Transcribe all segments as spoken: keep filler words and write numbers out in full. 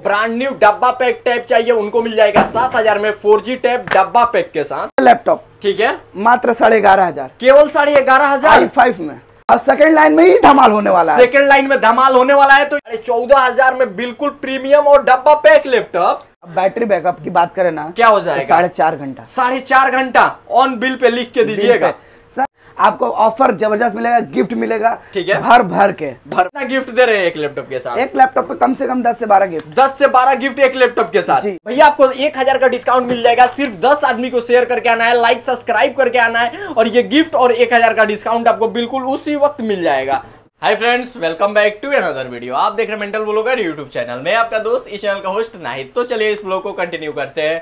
Brand new डब्बा pack tab चाहिए उनको मिल जाएगा सात हजार में फोर जी टैब डब्बा पैक के साथ लैपटॉप। ठीक है, मात्र साढ़े ग्यारह हजार, केवल साढ़े ग्यारह हजार आई फाइव में। और सेकंड लाइन में ही धमाल होने वाला है, सेकंड लाइन में धमाल होने वाला है। तो चौदह हजार में बिल्कुल प्रीमियम और डब्बा पैक लैपटॉप। बैटरी बैकअप की बात करें ना, क्या हो जाएगा? साढ़े चार घंटा साढ़े चार घंटा ऑन बिल पे लिख के दीजिएगा। सर आपको ऑफर जबरदस्त मिलेगा, गिफ्ट मिलेगा, ठीक है, भर भर के भरना गिफ्ट दे रहे हैं एक लैपटॉप के साथ। एक लैपटॉप पे कम से कम दस से बारह गिफ्ट, दस से बारह गिफ्ट एक लैपटॉप के साथ। भैया आपको एक हजार का डिस्काउंट मिल जाएगा, सिर्फ दस आदमी को शेयर करके आना है, लाइक सब्सक्राइब करके आना है और ये गिफ्ट और एक हजार का डिस्काउंट आपको बिल्कुल उसी वक्त मिल जाएगा। Hi friends, welcome back to another video. आप देख रहे हैं मेंटल ब्लॉगर यूट्यूब चैनल में, आपका दोस्त इस चैनल का होस्ट नाहिद। तो चलिए इस ब्लॉग को कंटिन्यू करते हैं।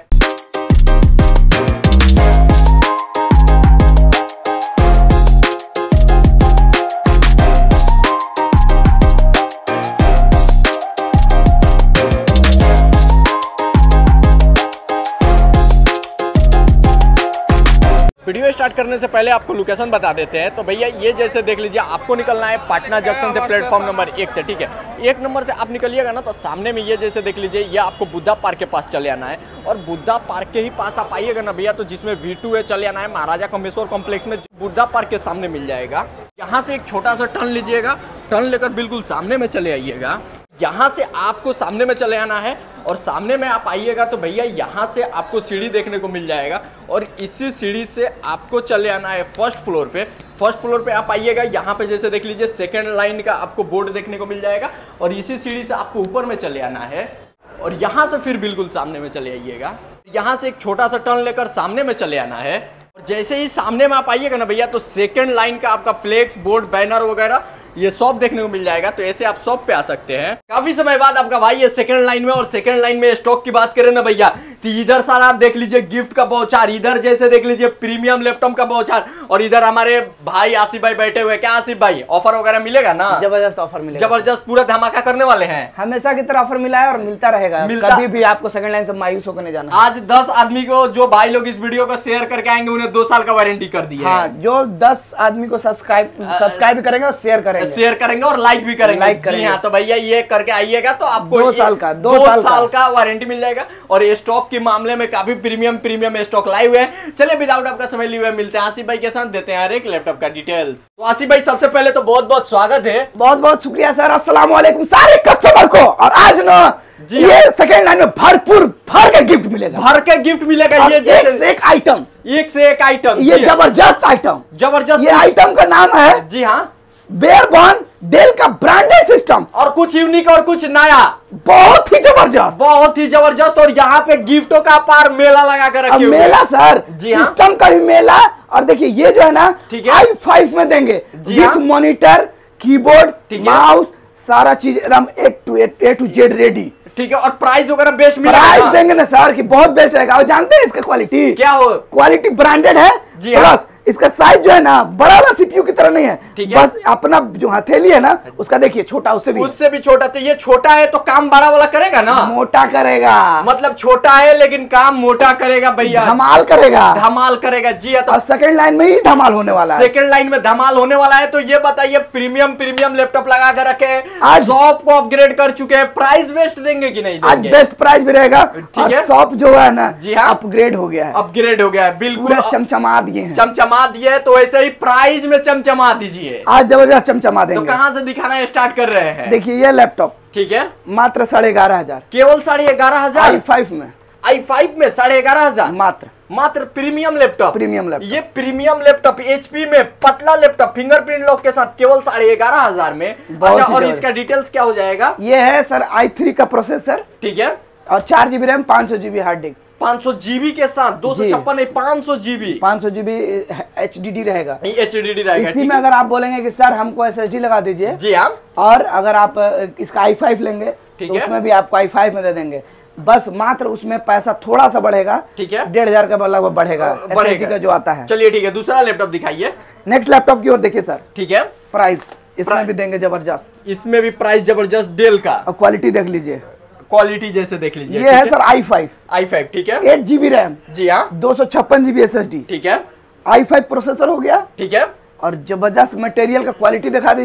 वीडियो स्टार्ट करने से पहले आपको लोकेशन बता देते हैं। तो भैया ये जैसे देख लीजिए, आपको निकलना है पटना जंक्शन से प्लेटफॉर्म नंबर एक से। ठीक है, एक नंबर से आप निकलिएगा ना तो सामने में ये जैसे देख लीजिए, ये आपको बुद्धा पार्क के पास चले आना है। और बुद्धा पार्क के ही पास आप आइएगा ना भैया, तो जिसमें वी टू है चले आना है, महाराजा कमेश्वर कॉम्प्लेक्स में बुद्धा पार्क के सामने मिल जाएगा। यहाँ से एक छोटा सा टर्न लीजिएगा, टर्न लेकर बिल्कुल सामने में चले आइएगा। यहाँ से आपको सामने में चले आना है और सामने में आप आइएगा तो भैया यहाँ से आपको सीढ़ी देखने को मिल जाएगा और इसी सीढ़ी से आपको चले आना है फर्स्ट फ्लोर पे। फर्स्ट फ्लोर पे आप आइएगा, यहाँ पे जैसे देख लीजिए सेकंड लाइन का आपको बोर्ड देखने को मिल जाएगा और इसी सीढ़ी से आपको ऊपर में चले आना है और यहाँ से फिर बिल्कुल सामने में चले आइएगा। यहाँ से एक छोटा सा टर्न लेकर सामने में चले आना है और जैसे ही सामने में आप आइएगा ना भैया, तो सेकेंड लाइन का आपका फ्लेक्स बोर्ड बैनर वगैरह ये शॉप देखने को मिल जाएगा। तो ऐसे आप शॉप पे आ सकते हैं। काफी समय बाद आपका भाई ये सेकंड लाइन में, और सेकंड लाइन में स्टॉक की बात करें ना भैया, तो इधर सारा आप देख लीजिए गिफ्ट का बाउचर, इधर जैसे देख लीजिए प्रीमियम लैपटॉप का बाउचर और इधर हमारे भाई आसिफ भाई बैठे हुए। क्या आसिफ भाई, ऑफर वगैरह मिलेगा ना? जबरदस्त ऑफर मिलेगा, जबरदस्त पूरा धमाका करने वाले हैं। हमेशा की तरह ऑफर मिला है और मिलता रहेगा, मिलता... कभी भी आपको सेकंड लाइन से मायूस होकर नहीं जाना। आज दस आदमी को जो भाई लोग इस वीडियो को शेयर करके आएंगे उन्हें दो साल का वारंटी कर दी है। हाँ, जो दस आदमी को सब्सक्राइब सब्सक्राइब करेंगे और शेयर करेंगे शेयर करेंगे और लाइक भी करेंगे। लाइक करेंगे। जी हाँ, तो भैया ये करके आइएगा तो आपको दो साल का दो, दो साल, साल का वारंटी मिल जाएगा। और ये स्टॉक के मामले में काफी प्रीमियम प्रीमियम स्टॉक लाए हुए हैं। चलिए विदाउट आपका समय लिए हुए मिलते हैं आसिफ भाई के साथ, देते हैं हर एक लैपटॉप का डिटेल्स। तो आसिफ भाई सबसे पहले तो बहुत बहुत स्वागत है। बहुत बहुत शुक्रिया सर, अस्सलाम वालेकुम सारे कस्टमर को। और आज ना जी ये सेकंड लाइन में भरपूर भर के गिफ्ट मिलेगा, भर के गिफ्ट मिलेगा। ये जैसे एक से एक आइटम, एक से एक आइटम, ये जबरदस्त आइटम, जबरदस्त। ये आइटम का नाम है जी हाँ, बेयरबॉर्न डेल का ब्रांडेड सिस्टम, और कुछ यूनिक और कुछ नया, बहुत ही जबरदस्त, बहुत ही जबरदस्त। और यहाँ पे गिफ्टों का पार मेला लगा कर रखे हुए। मेला सर, सिस्टम का भी मेला। और देखिए ये जो है ना आई फाइव में देंगे, विथ मॉनिटर, कीबोर्ड, माउस, सारा चीज एकदम A to A to Z ready. ठीक है, और प्राइस वगैरह बेस्ट मिलेगा। प्राइस देंगे ना सर कि बहुत बेस्ट रहेगा। और जानते हैं इसका क्वालिटी क्या हो? क्वालिटी ब्रांडेड है, प्लस इसका साइज जो है ना बड़ा वाला सीपीयू की तरह नहीं है, बस अपना जो हथेली है ना उसका देखिए छोटा, उससे भी उससे भी छोटा। तो ये छोटा है तो काम बड़ा वाला करेगा ना, मोटा करेगा। मतलब छोटा है लेकिन काम मोटा करेगा भैया, धमाल करेगा, धमाल करेगा। जी हाँ, तो सेकंड लाइन में ही धमाल होने वाला है, सेकंड लाइन में धमाल होने वाला है। तो ये बताइए प्रीमियम प्रीमियम लैपटॉप लगा कर रखे हैं, शॉप को अपग्रेड कर चुके हैं, प्राइस बेस्ट देंगे कि नहीं? आज बेस्ट प्राइस भी रहेगा। ठीक है, शॉप जो है ना जी हाँ अपग्रेड हो गया है, अपग्रेड हो गया है, बिल्कुल चमचमा दिए हैं, चमचमा दिए। तो ऐसे ही प्राइस में चमचमा दीजिए, आज जबरदस्त चमचमा देंगे। तो कहां से दिखाना स्टार्ट कर रहे हैं? देखिए ये लैपटॉप, ठीक है, मात्र साढ़े ग्यारह हजार, केवल साढ़े ग्यारह हजार आई फाइव में, आई फाइव में साढ़े ग्यारह हजार मात्र मात्र प्रीमियम लैपटॉप, प्रीमियम लैपटॉप। ये प्रीमियम लैपटॉप एचपी में पतला लैपटॉप फिंगरप्रिंट लॉक के साथ केवल साढ़े ग्यारह हजार में। अच्छा, और इसका डिटेल्स क्या हो जाएगा? ये है सर आई थ्री का प्रोसेसर, ठीक है, और चार जीबी रैम, पांच सौ जीबी हार्ड डिस्क, पांच सौ जीबी के साथ दो सौ छप्पन पांच सौ जीबी, पांच सौ जीबी एच डी डी रहेगा, एच डी डी रहेगा। इसी में अगर आप बोलेंगे कि सर हमको एस एस डी लगा दीजिए, जी हाँ, और अगर आप इसका आई फाइव लेंगे तो उसमें भी आपको आई फाइव में दे देंगे। बस मात्र उसमें पैसा थोड़ा सा बढ़ेगा, ठीक है, डेढ़ हजार का लगभग बढ़ेगा एस एस डी का जो आता है। चलिए ठीक है, दूसरा लैपटॉप दिखाइए। नेक्स्ट लैपटॉप की ओर देखिए सर, ठीक है, प्राइस इसमें भी देंगे जबरदस्त, इसमें भी प्राइस जबरदस्त डेल का, और क्वालिटी देख लीजिए, क्वालिटी जैसे देख लीजिए। ये है sir I five, I five ठीक है, एट जीबी रैम, जी हाँ, दो सौ छप्पन जीबी एस एस डी, ठीक है, आई फाइव प्रोसेसर हो गया, ठीक है, और जबरदस्त मटेरियल का क्वालिटी दिखा दीजिए,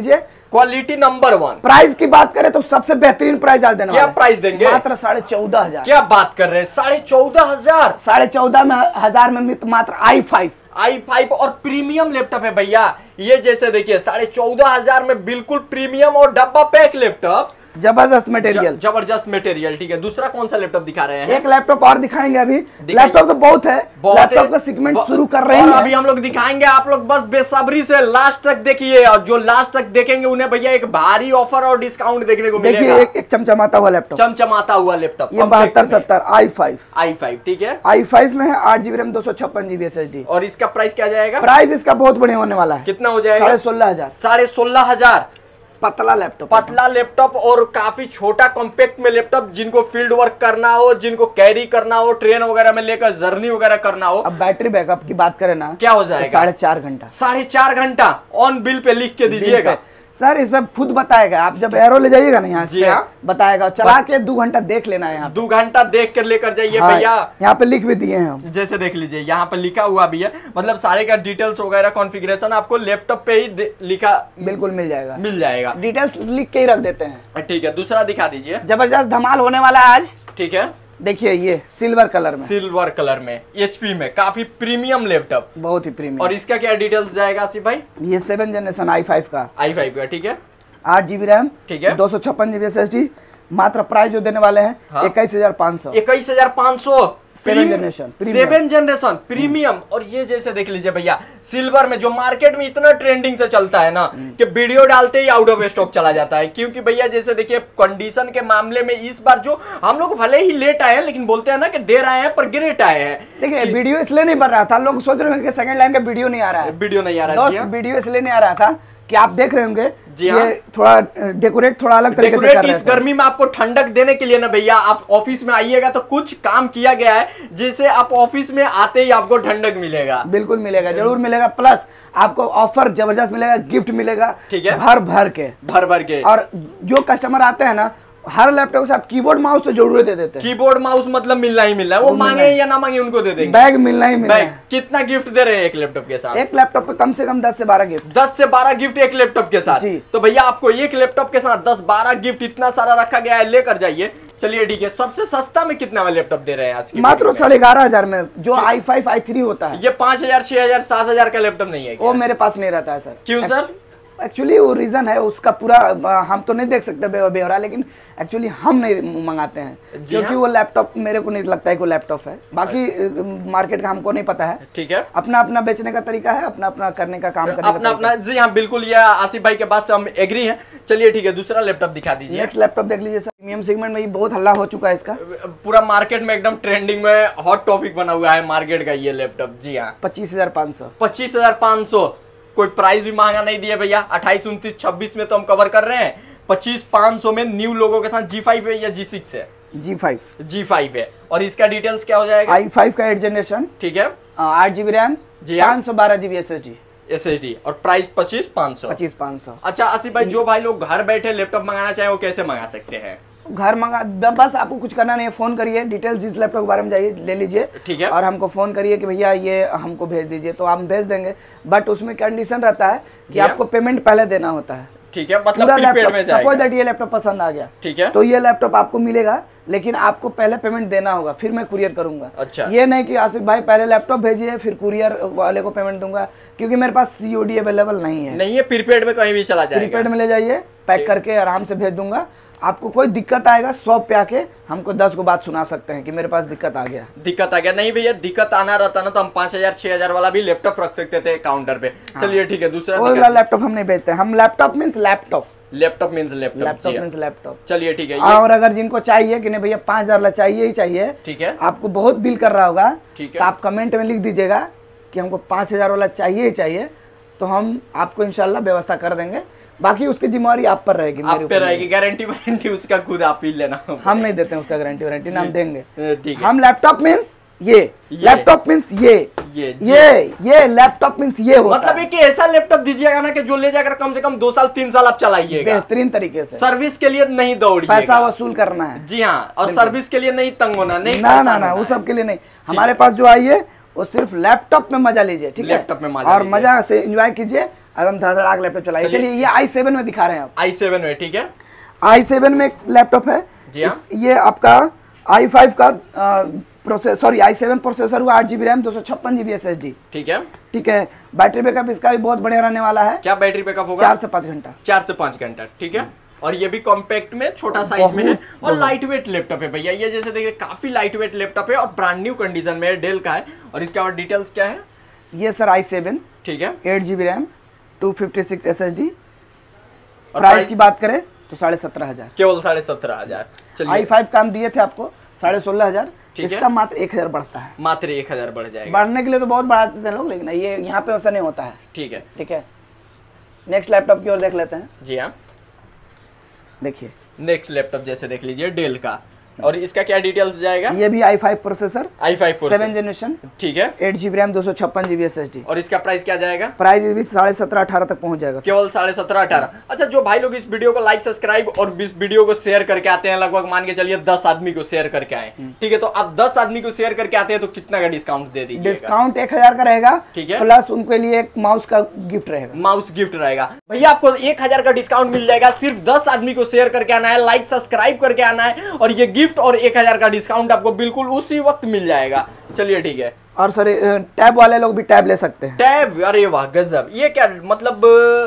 क्वालिटी नंबर वन। प्राइस की बात करें तो सबसे बेहतरीन प्राइस आज देने क्या वाले। प्राइस देंगे? मात्र साढ़े चौदह हजार। क्या बात कर रहे हैं, साढ़े चौदह हजार? साढ़े चौदह में हजार में मात्र आई फाइव आई फाइव और प्रीमियम लैपटॉप है भैया। ये जैसे देखिए साढ़े चौदह हजार में बिल्कुल प्रीमियम और डब्बा पैक लैपटॉप, जबरदस्त मटेरियल, जबरदस्त मटेरियल। ठीक है, दूसरा कौन सा लैपटॉप दिखा रहे हैं? एक लैपटॉप और दिखाएंगे अभी। लैपटॉप तो बहुत है, लैपटॉप का सेगमेंट शुरू कर रहे हैं और अभी हम लोग दिखाएंगे, आप लोग बस बेसब्री से लास्ट तक देखिए, और जो लास्ट तक देखेंगे उन्हें भैया एक भारी ऑफर और डिस्काउंट देखने को मिलेगा। देखिए एक, एक चमचमाता हुआ लैपटॉप, चमचमाता हुआ लैपटॉप, ये बहत्तर सत्तर आई फाइव आई फाइव ठीक है, आई फाइव में है, आठ जीबी रैम, दो सौ छप्पन जीबी एस एस डी। और इसका प्राइस क्या जाएगा? प्राइस इसका बहुत बढ़िया होने वाला है। कितना हो जाएगा? साढ़े सोलह हजार। साढ़े सोलह हजार पतला लैपटॉप, पतला लैपटॉप और काफी छोटा कॉम्पैक्ट में लैपटॉप, जिनको फील्ड वर्क करना हो, जिनको कैरी करना हो, ट्रेन वगैरह में लेकर जर्नी वगैरह करना हो। अब बैटरी बैकअप की बात करें ना, क्या हो जाएगा? साढ़े चार घंटा। साढ़े चार घंटा ऑन बिल पे लिख के दीजिएगा सर। इसमें खुद बताएगा, आप जब एरो ले जाइएगा ना यहाँ जी हाँ, बताएगा, चला के दो घंटा देख लेना है, यहाँ दो घंटा देख कर लेकर जाइए हाँ, भैया। यहाँ पे लिख भी दिए हैं हम, जैसे देख लीजिए यहाँ पे लिखा हुआ भी है, मतलब सारे का डिटेल्स वगैरह कॉन्फ़िगरेशन आपको लैपटॉप पे ही लिखा बिल्कुल मिल जाएगा, मिल जाएगा, डिटेल्स लिख के ही रख देते हैं। ठीक है, दूसरा दिखा दीजिए। जबरदस्त धमाल होने वाला है आज। ठीक है, देखिए ये सिल्वर कलर में, सिल्वर कलर में एचपी में काफी प्रीमियम लैपटॉप, बहुत ही प्रीमियम। और इसका क्या डिटेल्स जाएगा आसिफ भाई? ये सेवन जनरेशन आई फाइव का, आई फाइव का ठीक है, आठ जीबी रैम, ठीक है, दो सौ छप्पन जीबी एस एस डी। मात्र प्राइस जो देने वाले हैं इक्कीस हजार पाँच सौ, इक्कीस हजार पाँच सौ, seven generation, seven generation premium. और ये जैसे देख लीजिए भैया सिल्वर में, जो मार्केट में इतना ट्रेंडिंग से चलता है ना कि वीडियो डालते ही आउट ऑफ स्टॉक चला जाता है, क्योंकि भैया जैसे देखिए कंडीशन के मामले में इस बार जो हम लोग भले ही लेट आए हैं, लेकिन बोलते हैं ना कि देर आए हैं पर ग्रेट आए हैं। देखिए वीडियो इसलिए नहीं बन रहा था, लोग सोच रहे हैं कि सेकंड लाइन का वीडियो नहीं आ रहा है, वीडियो नहीं आ रहा दोस्त, वीडियो इसलिए नहीं आ रहा था कि आप देख रहे होंगे जी हाँ, ये थोड़ा डेकोरेट थोड़ा अलग तरीके से कर रहे हैं। इस गर्मी में आपको ठंडक देने के लिए ना भैया, आप ऑफिस में आइएगा तो कुछ काम किया गया है, जैसे आप ऑफिस में आते ही आपको ठंडक मिलेगा। बिल्कुल मिलेगा, जरूर मिलेगा, प्लस आपको ऑफर जबरदस्त मिलेगा, गिफ्ट मिलेगा, ठीक है, भर भर के भर भर के। और जो कस्टमर आते हैं ना, हर लैपटॉप के साथ कीबोर्ड माउस तो जरूर दे देते हैं। कीबोर्ड माउस मतलब मिलना ही मिलना है, वो, वो मांगे या ना मांगे उनको दे देंगे। बैग मिलना ही मिलना है। कितना गिफ्ट दे रहे हैं एक लैपटॉप के साथ? एक लैपटॉप पे कम से कम दस से बारह गिफ्ट, दस से बारह गिफ्ट एक लैपटॉप के साथ। तो भैया आपको एक लैपटॉप के साथ दस बारह गिफ्ट इतना सारा रखा गया है, लेकर जाइए। चलिए ठीक है, सबसे सस्ता में कितना में लैपटॉप दे रहे हैं आज की? मात्र साढ़े ग्यारह हजार में, जो आई फाइव आई थ्री होता है। ये पांच हजार छह हजार सात हजार का लैपटॉप नहीं है क्या? वो मेरे पास नहीं रहता है सर। क्यों सर? एक्चुअली वो रीजन है उसका पूरा, हम तो नहीं देख सकते बेवरा, लेकिन एक्चुअली हम नहीं मंगाते हैं, क्योंकि वो लैपटॉप मेरे को नहीं लगता है कि वो लैपटॉप है। बाकी मार्केट का हमको नहीं पता है, ठीक है, अपना अपना बेचने का तरीका है, अपना अपना करने का काम करने अपना अपना। जी हाँ बिल्कुल, ये आसिफ भाई के बात से हम एग्री हैं। चलिए ठीक है, दूसरा लैपटॉप दिखा दीजिए। नेक्स्ट लैपटॉप देख लीजिए सर, प्रीमियम सेगमेंट में बहुत हल्ला हो चुका है इसका, पूरा मार्केट में एकदम ट्रेंडिंग में हॉट टॉपिक बना हुआ है मार्केट का ये लैपटॉप। जी हाँ, पच्चीस हजार पाँच सौ, पच्चीस हजार पाँच सौ। कोई प्राइस भी महंगा नहीं दिया भैया, अट्ठाईस उनतीस छब्बीस में तो हम कवर कर रहे हैं, पच्चीस पाँच सौ में न्यू लोगों के साथ। जी फाइव है या जी सिक्स है? जी फाइव, जी फाइव है। और इसका डिटेल्स क्या हो जाएगा? आई फाइव का एट जनरेशन, ठीक है, आठ जीबी रैम, जी हाँ, पाँच सौ बारह GB S S D, S S D, और प्राइस पच्चीस पाँच सौ, पच्चीस पाँच सौ। अच्छा आसिफ भाई, जो भाई लोग घर बैठे लैपटॉप मंगाना चाहे वो कैसे मंगा सकते हैं? घर मंगा, बस आपको कुछ करना नहीं है, फोन करिए, डिटेल्स जिस लैपटॉप के बारे में चाहिए ले लीजिए, ठीक है, और हमको फोन करिए कि भैया ये हमको भेज दीजिए, तो हम भेज देंगे। बट उसमें कंडीशन रहता है कि आपको पेमेंट पहले देना होता है, ठीक है, मतलब प्रीपेड में जाएगा। सपोज दैट ये लैपटॉप पसंद आ गया, ठीक है, तो ये लैपटॉप आपको मिलेगा, लेकिन आपको पहले पेमेंट देना होगा, फिर मैं कुरियर करूंगा। अच्छा, ये नहीं कि आसिफ भाई पहले लैपटॉप भेजिए फिर कुरियर वाले को पेमेंट दूंगा, क्योंकि मेरे पास सीओडी अवेलेबल नहीं है। नहीं है, प्रीपेड में कहीं भी चला जाएगा, प्रीपेड में ले जाइए, पैक करके आराम से भेज दूंगा। आपको कोई दिक्कत आएगा शॉप पे आके हमको दस को बात सुना सकते हैं कि मेरे पास दिक्कत आ गया, दिक्कत आ गया। नहीं भैया, दिक्कत आना रहता ना तो हम पाँच हजार छह हजार वाला भी लैपटॉप रख सकते थे काउंटर पे। चलिए ठीक है, दूसरा वाला लैपटॉप हम नहीं बेचते, हम laptop means laptop, laptop means laptop, laptop means laptop. चलिए ठीक है, और अगर जिनको चाहिए कि नहीं भैया पाँच हजार वाला चाहिए ही चाहिए, ठीक है, आपको बहुत बिल कर रहा होगा, ठीक है, तो आप कमेंट में लिख दीजिएगा कि हमको पाँच हजार वाला चाहिए ही चाहिए, तो हम आपको इंशाल्लाह व्यवस्था कर देंगे। बाकी उसकी जिम्मेवारी आप पर रहेगी, आप पे रहेगी, गारंटी वारंटी उसका खुद आप ही लेना। हम नहीं देते हैं उसका गारंटी वारंटी, ना हम देंगे। ठीक है, हम लैपटॉप मीन्स ये, लैपटॉप मीन्स ये ये ये ये लैपटॉप मीन्स ये होता मतलब है। एक ऐसा लैपटॉप दीजिएगा ना कि जो ले जाकर कम से कम दो साल तीन साल आप चलाइएगा बेहतरीन तरीके से, सर्विस के लिए नहीं दौड़िएगा, पैसा वसूल करना है। जी हाँ, और सर्विस के लिए नहीं तंग होना, नहीं ना ना ना, वो सब के लिए नहीं। हमारे पास जो आइए वो सिर्फ लैपटॉप में मजा लीजिए, ठीक है, लैपटॉप में मजा और मजा से एंजॉय कीजिए। एकदम धड़धड़ाक लैपटॉप चलाइए। चलिए ये आई सेवन में दिखा रहे हैं आप। आई सेवन में, ठीक है। आई सेवन में एक लैपटॉप है जी हाँ। ये आपका आई फाइव का processor, sorry I seven processor हुआ, आठ जीबी रैम, दो सौ छप्पन जीबी एस एस डी, ठीक है। ठीक है। बैटरी बैकअप इसका भी बहुत बढ़िया रहने वाला है। क्या बैटरी बैकअप होगा? चार से पाँच घंटा। चार से पाँच घंटा, ठीक है। और ये भी कॉम्पैक्ट में, छोटा साइज में है और लाइट वेट लैपटॉप है भैया। ये जैसे देखिए काफी लाइट वेट लैपटॉप है और ब्रांड न्यू कंडीशन में डेल का है। और इसके और डिटेल्स क्या है? ये सर आई सेवन, ठीक है, eight GB RAM, two fifty six S S D. Price की बात करें तो साढ़े सत्रह हजार, केवल साढ़े सत्रह हजार। चलिए, आई फाइव का हम दिए थे आपको साढ़े सोलह हजार, इसका मात्र एक हजार बढ़ता है। मात्र एक हजार बढ़ जाएगा। बढ़ने के लिए तो बहुत बढ़ाते थे लोग, लेकिन ये यहाँ पे ऐसा नहीं होता है, ठीक है, ठीक है। नेक्स्ट लैपटॉप की ओर देख लेते हैं। जी हाँ, देखिए नेक्स्ट लैपटॉप जैसे देख लीजिए डेल का। और इसका क्या डिटेल्स जाएगा? ये भी I five processor, I five seven generation, ठीक है, एट जीबी रैम, दो सौ छप्पन जीबी एस एस डी। और इसका प्राइस क्या जाएगा? प्राइस भी साढ़े सत्रह अठारह तक पहुंच जाएगा, केवल साढ़े सत्रह अठारह। अच्छा, जो भाई लोग इस वीडियो को लाइक सब्सक्राइब और इस वीडियो को शेयर करके आते हैं, लगभग मान के चलिए दस आदमी को शेयर करके आए, ठीक है, तो आप दस आदमी को शेयर करके आते हैं तो कितना का डिस्काउंट दे दीजिए? डिस्काउंट एक हजार का रहेगा, ठीक है, प्लस उनके लिए एक माउस का गिफ्ट रहेगा। माउस गिफ्ट रहेगा भैया। आपको एक हजार का डिस्काउंट मिल जाएगा, सिर्फ दस आदमी को शेयर करके आना है, लाइक सब्सक्राइब करके आना है, और ये गिफ्ट और एक हजार का डिस्काउंट आपको बिल्कुल उसी वक्त मिल जाएगा। चलिए ठीक है। और सर टैब वाले लोग भी टैब ले सकते हैं। टैब, अरे वाह गजब। ये क्या मतलब?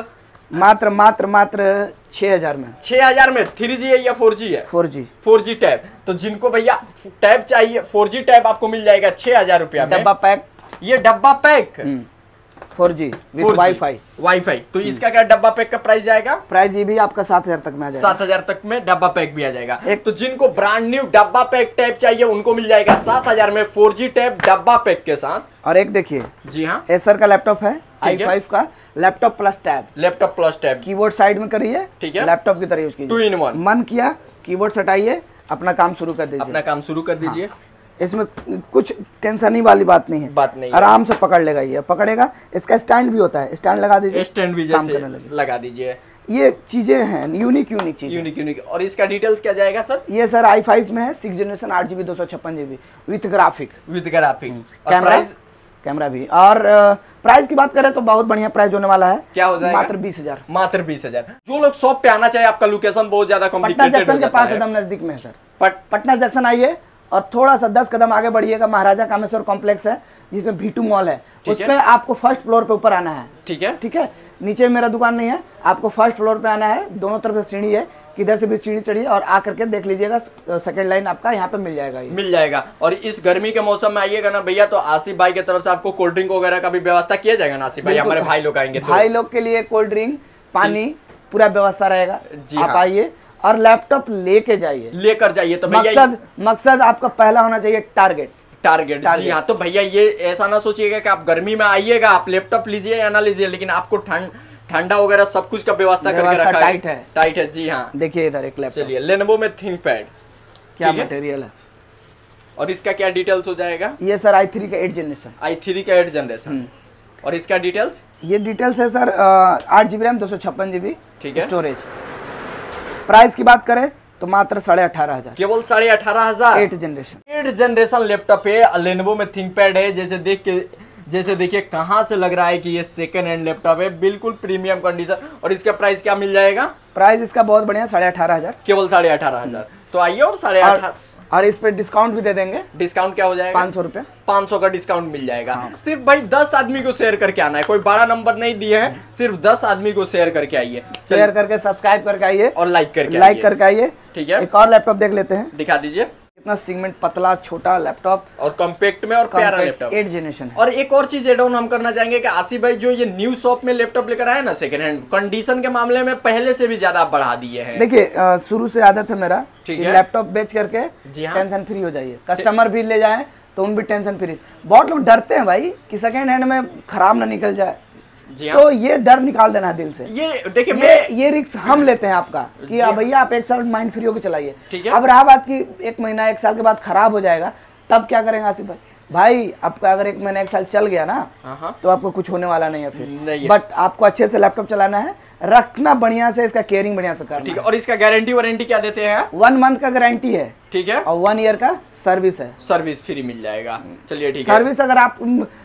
मात्र मात्र मात्र छह हजार में। छह हजार में थ्री जी है या फोर जी है? Four G. Four G tab. तो जिनको भैया टैब चाहिए, फोर जी टैब आपको मिल जाएगा छह हजार रुपया में। डब्बा पैक। ये डब्बा pack four G with wifi. Wifi. तो इसका क्या डब्बा पैक का प्राइस जाएगा? प्राइस ये भी आपका सात हजार तक में आ जाएगा। सात हजार तक में डब्बा पैक भी आ जाएगा। एक तो जिनको ब्रांड न्यू डब्बा पैक टैब चाहिए उनको मिल जाएगा सात हजार में फोर जी टैब डब्बा पैक के साथ। और एक देखिए, जी हाँ, एसर का लैपटॉप है, आई फाइव का laptop plus tab. Laptop plus tab, keyboard side में करिए, ठीक है, लैपटॉप की तरह यूज कीजिए। Two in one. मन किया कीबोर्ड सटाइए, अपना काम शुरू कर दीजिए। अपना काम शुरू कर दीजिए। हाँ। इसमें कुछ टेंशन वाली बात नहीं है, बात नहीं, आराम से पकड़ लेगा। ये पकड़ेगा। इसका स्टैंड भी होता है, स्टैंड लगा दीजिए, स्टैंड भी जैसे लगा दीजिए। ये चीजें हैं यूनिक यूनिक चीज, यूनिक यूनिक। और इसका डिटेल्स क्या जाएगा सर? ये सर आई फाइव में है, सिक्स जनरेशन, आठ जीबी, दो सौ छप्पन GB with graphic. With graphic. Camera camera भी। और प्राइस की बात करें तो बहुत बढ़िया प्राइस होने वाला है। क्या हो जाएगा? मात्र बीस हजार। मात्र बीस हजार। जो लोग शॉप पे आना चाहे, आपका लोकेशन बहुत ज्यादा पटना जंक्शन के पास एकदम नजदीक में है सर। पट, पटना जंक्शन आइए और थोड़ा सा दस कदम आगे बढ़िएगा, महाराजा कामेश्वर कॉम्प्लेक्स है जिसमें भी टू मॉल है, उस पे आपको फर्स्ट फ्लोर पे ऊपर आना है, ठीक है, ठीक है। नीचे मेरा दुकान नहीं है, आपको फर्स्ट फ्लोर पे आना है, दोनों तरफ से सीढ़ी है, किधर से भी सीढ़ी चढ़िए और आकर के देख लीजिएगा, सेकंड लाइन आपका यहाँ पे मिल जाएगा। मिल जाएगा। और इस गर्मी के मौसम में आइएगा ना भैया, तो आसिफ भाई की तरफ से आपको कोल्ड ड्रिंक वगैरह का भी व्यवस्था किया जाएगा ना आसिफ भाई? हमारे भाई लोग आएंगे, भाई लोग के लिए कोल्ड ड्रिंक, पानी पूरा व्यवस्था रहेगा। आप आइए और लैपटॉप लेके जाइए, लेकर जाइए। तो मकसद मकसद आपका पहला होना चाहिए टारगेट। टारगेट, जी हाँ। तो भैया ये ऐसा ना सोचिएगा कि आप गर्मी में आइएगा, आप लैपटॉप लीजिए या ना लीजिए, लेकिन आपको ठंड ठंडा वगैरह सब कुछ का व्यवस्था करके रखा है। टाइट है, टाइट है, जी हाँ। देखिए इधर एक लैपटॉप। चलिए, लेनोवो में थिंकपैड, क्या मटेरियल है। और इसका क्या डिटेल्स हो जाएगा? ये सर आई थ्री का एट जनरेशन। आई थ्री का एट जनरेशन। और इसका डिटेल्स? ये डिटेल्स है सर आठ जीबी रैम, दो सौ छप्पन जीबी, ठीक है, स्टोरेज। प्राइस की बात करें तो मात्र साढ़े अठारह हजार। केवल साढ़े अठारह हजार। Eight generation eight generation laptop है, लेनोवो में थिंकपैड है। जैसे देख के जैसे देखिए कहाँ से लग रहा है कि ये सेकंड हैंड लैपटॉप है, बिल्कुल प्रीमियम कंडीशन। और इसका प्राइस क्या मिल जाएगा? प्राइस इसका बहुत बढ़िया, साढ़े अठारह हजार। केवल साढ़े अठारह हजार। तो आइए और साढ़े अठारह और इस पे डिस्काउंट भी दे देंगे। डिस्काउंट क्या हो जाएगा? पाँच सौ रुपए पाँच सौ का डिस्काउंट मिल जाएगा। हाँ। सिर्फ भाई दस आदमी को शेयर करके आना है, कोई बड़ा नंबर नहीं दिया है, सिर्फ दस आदमी को शेयर करके आइए, शेयर करके सब्सक्राइब करके आइए और लाइक करके लाइक करके आइए, ठीक है। एक और लैपटॉप देख लेते हैं, दिखा दीजिए। इतना सेगमेंट पतला छोटा लैपटॉप और कॉम्पैक्ट में और प्यारा लैपटॉप, एट जनरेशन। और एक और चीज एड ऑन हम करना चाहेंगे कि आसिफ भाई जो ये न्यू शॉप में लैपटॉप लेकर आए ना सेकंड हैंड, कंडीशन के मामले में पहले से भी ज्यादा आप बढ़ा दिए हैं। देखिए शुरू से आदत है मेरा कि लैपटॉप बेच करके टेंशन फ्री हो जाइए, कस्टमर भी ले जाए तो उन भी टेंशन फ्री। बहुत लोग डरते हैं भाई कि सेकंड हैंड में खराब ना निकल जाए, जी हाँ। तो ये डर निकाल देना दिल से। ये देखिए ये ये रिस्क हम लेते हैं आपका कि आप भैया आप एक साल माइंड फ्री होकर चलाइए। ठीक है। अब रहा बात कि एक महीना एक साल के बाद खराब हो जाएगा, तब क्या करेंगे आसिफ भाई? भाई आपका अगर एक महीना एक साल चल गया ना तो आपको कुछ होने वाला नहीं है फिर। बट आपको अच्छे से लैपटॉप चलाना है, रखना बढ़िया से, इसका केयरिंग बढ़िया से करना। ठीक है। और इसका गारंटी वारंटी क्या देते हैं? वन मंथ का गारंटी है, ठीक है, और वन ईयर का सर्विस है। सर्विस फ्री मिल जाएगा। चलिए ठीक है। सर्विस अगर आप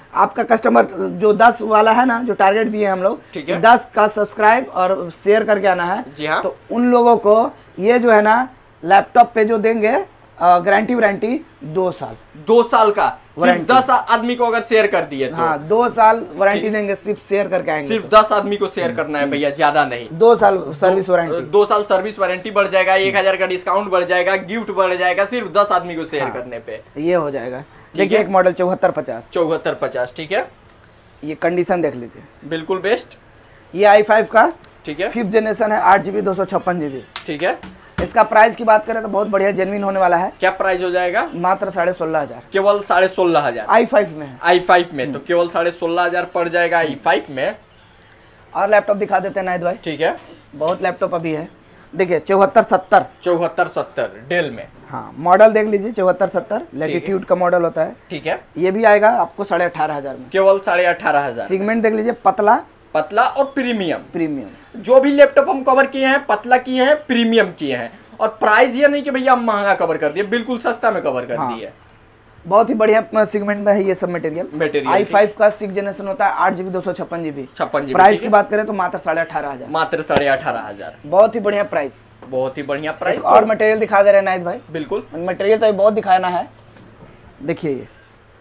आपका कस्टमर जो दस वाला है ना, जो टारगेट दिए हम लोग, ठीक है, दस का सब्सक्राइब और शेयर करके आना है। जी हाँ। तो उन लोगों को ये जो है ना लैपटॉप पे जो देंगे गारंटी वारंटी दो साल दो साल का सिर्फ दस आदमी को अगर शेयर कर दिए तो हाँ दो साल वारंटी देंगे, सिर्फ शेयर करके आएंगे। सिर्फ दस आदमी को शेयर करना है भैया, ज्यादा नहीं। दो साल सर्विस वारंटी, दो साल सर्विस वारंटी बढ़ जाएगा, एक हजार का डिस्काउंट बढ़ जाएगा, गिफ्ट बढ़ जाएगा सिर्फ दस आदमी को शेयर करने पे। ये हो जाएगा। देखिए एक मॉडल चौहत्तर पचास चौहत्तर पचास ठीक है, ये कंडीशन देख लीजिए, बिल्कुल बेस्ट। ये आई फाइव का ठीक है, फिफ्थ जनरेशन है, आठ जीबी दो सौ छप्पन जीबी ठीक है। इसका प्राइस की बात करें तो बहुत बढ़िया जेन्युइन होने वाला है। क्या प्राइस हो जाएगा? मात्र साढ़े सोलह हजार, केवल साढ़े सोलह हजार आई फाइव में। आई फाइव में तो केवल साढ़े सोलह हजार पड़ जाएगा आई फाइव में। और लैपटॉप दिखा देते हैं नाहिद भाई। ठीक है, बहुत लैपटॉप अभी है। देखिए चौहत्तर सत्तर चौहत्तर सत्तर डेल में, हाँ मॉडल देख लीजिए, चौहत्तर सत्तर लैटिट्यूड का मॉडल होता है। ठीक है, ये भी आएगा आपको साढ़े अठारह हजार में, केवल साढ़े अठारह हजार। सेगमेंट देख लीजिए, पतला पतला और प्रीमियम। प्रीमियम जो भी लैपटॉप हम कवर किए हैं पतला किए हैं, प्रीमियम किए हैं। और प्राइस ये नहीं कि भैया हम महंगा कवर कर दिए, बिल्कुल सस्ता में कवर कर हाँ। दिए। बहुत ही बढ़िया सेगमेंट में है ये सब मटेरियल। मटेरियल आई फाइव का सिक्स जनरेशन होता है, आठ जीबी दो सौ छप्पन जीबी छप्पन जीबी। प्राइस की बात करें तो मात्र साढ़े अठारह हजार मात्र साढ़े अठारह हजार बहुत ही बढ़िया प्राइस, बहुत ही बढ़िया प्राइस। और मटेरियल दिखा दे रहे हैं नाहिद भाई। बिल्कुल, मटेरियल तो ये बहुत दिखाना है। देखिए ये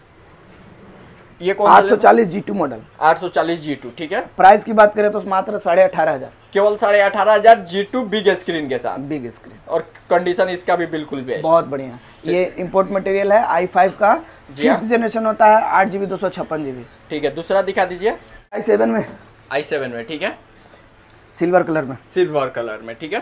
ये कौन आठ सौ चालीस जी टू मॉडल, आठ सौ चालीस जी टू ठीक है। प्राइस की बात करें तो मात्र साढ़े अठारह हजार केवल साढ़े अठारह हजार जी टू बिग स्क्रीन के साथ, बिग स्क्रीन, और कंडीशन इसका भी बिल्कुल बेस्ट, बहुत बढ़िया। ये इंपोर्ट मटेरियल है, आई फाइव का फिफ्थ जनरेशन होता है, आठ जीबी दो सौ छप्पन जीबी ठीक है। दूसरा दिखा दीजिए, आई सेवन में, आई सेवन में ठीक है, सिल्वर कलर में, सिल्वर कलर में ठीक है।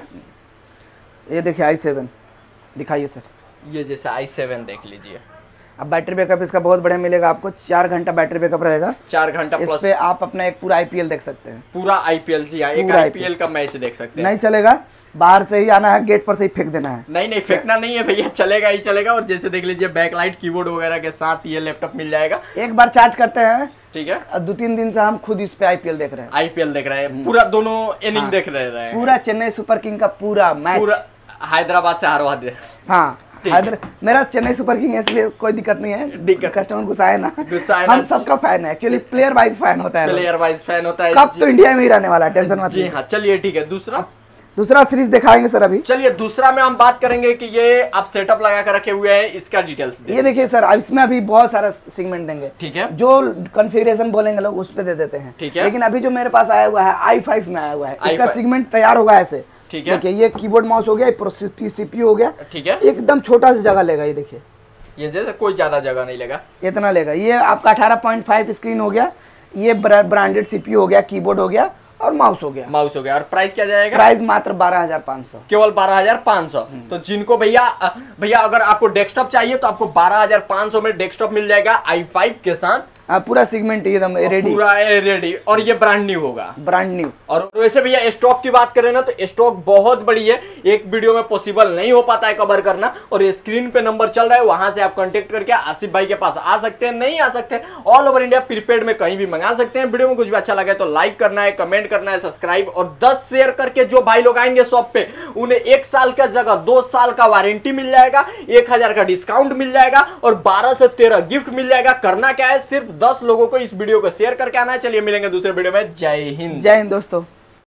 ये देखिए आई सेवन दिखाइए सर, ये जैसा आई सेवन देख लीजिए। अब बैटरी बैकअप इसका बहुत बढ़िया मिलेगा आपको, चार घंटा बैटरी बैकअप रहेगा, चार घंटा इस प्लस। पे आप अपना एक पूरा आईपीएल देख सकते हैं, पूरा आईपीएल जी हाँ, एक आईपीएल का मैच देख सकते हैं। नहीं चलेगा, बाहर से ही आना है, गेट पर से ही फेंक देना है। नहीं नहीं फेंकना नहीं है भैया, चलेगा ही चलेगा। और जैसे देख लीजिए बैकलाइट कीबोर्ड वगैरह के साथ ये लैपटॉप मिल जाएगा। एक बार चार्ज करते हैं ठीक है, दो तीन दिन से हम खुद इस पे आईपीएल देख रहे हैं, आईपीएल देख रहे हैं, पूरा दोनों इनिंग देख रहे हैं, पूरा चेन्नई सुपर किंग का पूरा मैच, पूरा हैदराबाद से हरवा दे। हाँ हैदर मेरा चेन्नई सुपर किंग है, इसलिए कोई दिक्कत नहीं है। दिक्कत कस्टमर गुस्साए ना, गुस्साए हम ना। सबका फैन है, एक्चुअली प्लेयर वाइज फैन होता है, प्लेयर वाइज फैन होता है। कब तो इंडिया में ही रहने वाला है, टेंशन मत जी लीजिए। हाँ, चलिए ठीक है। दूसरा दूसरा सीरीज दिखाएंगे सर अभी। चलिए दूसरा में हम बात करेंगे कि ये आप सेटअप लगा कर रखे हुए हैं, इसका डिटेल्स ये देखिए सर, इसमें अभी बहुत सारा सेगमेंट देंगे, ठीक है। जो कॉन्फ़िगरेशन बोलेंगे लोग उस पे दे देते हैं, ठीक है। लेकिन अभी जो मेरे पास आया हुआ है आई फाइव में आया हुआ है, इसका आई फाइव सेगमेंट तैयार होगा ऐसे, ठीक है। देखिए ये कीबोर्ड माउस हो गया, प्रोसेसर सीपीयू हो गया, ठीक है। एकदम छोटा सा जगह लेगा, ये देखिए ये जैसे कोई ज्यादा जगह नहीं लेगा, इतना लेगा। ये आपका अठारह पॉइंट फाइव स्क्रीन हो गया, ये ब्रांडेड सीपीयू हो गया, कीबोर्ड हो गया और माउस हो गया। माउस हो गया। और प्राइस क्या जाएगा? प्राइस मात्र बारह हजार पाँच सौ, केवल बारह हजार पाँच सौ। तो जिनको भैया भैया अगर आपको डेस्कटॉप चाहिए तो आपको बारह हजार पाँच सौ में डेस्कटॉप मिल जाएगा आई फाइव के साथ। हाँ पूरा सेगमेंट एकदम रेडी, पूरा रेडी, और ये ब्रांड न्यू होगा, ब्रांड न्यू। और वैसे भैया स्टॉक की बात करें ना तो स्टॉक बहुत बड़ी है, एक वीडियो में पॉसिबल नहीं हो पाता है कवर करना। और ये स्क्रीन पे नंबर चल रहा है, वहां से आप कांटेक्ट करके आसिफ भाई के पास आ सकते हैं, नहीं आ सकते ऑल ओवर इंडिया प्रीपेड में कहीं भी मंगा सकते हैं। वीडियो में कुछ भी अच्छा लगे तो लाइक करना है, कमेंट करना है, सब्सक्राइब और दस शेयर करके जो भाई लोग आएंगे शॉप पे उन्हें एक साल का जगह दो साल का वारंटी मिल जाएगा, एक हजार का डिस्काउंट मिल जाएगा और बारह से तेरह गिफ्ट मिल जाएगा। करना क्या है, सिर्फ दस लोगों को इस वीडियो को शेयर करके आना है। चलिए मिलेंगे दूसरे वीडियो में। जय हिंद। जय हिंद दोस्तों।